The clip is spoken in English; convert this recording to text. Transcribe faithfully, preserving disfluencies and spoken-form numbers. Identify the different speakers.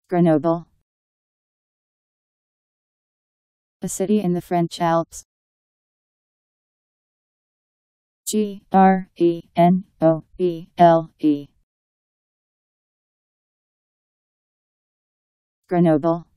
Speaker 1: Grenoble. A city in the French Alps. G R E N O B L E. Grenoble.